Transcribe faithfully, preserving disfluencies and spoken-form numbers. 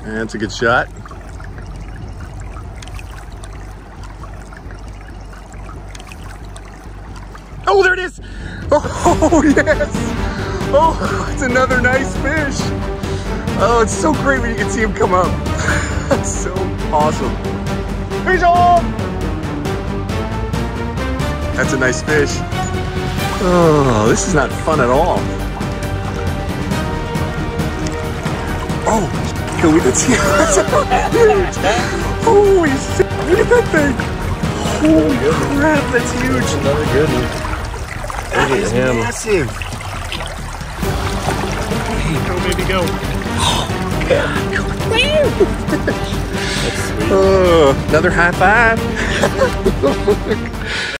That's a good shot. Oh, there it is. Oh, yes. Oh, it's another nice fish. Oh, it's so great when you can see him come up. That's so awesome. Fish on! That's a nice fish. Oh, this is not fun at all. Oh, can we, that's huge. Holy shit, look at that thing. Holy crap, that's huge. Another good one. That is him. massive. Go, baby, go. Oh, another high five.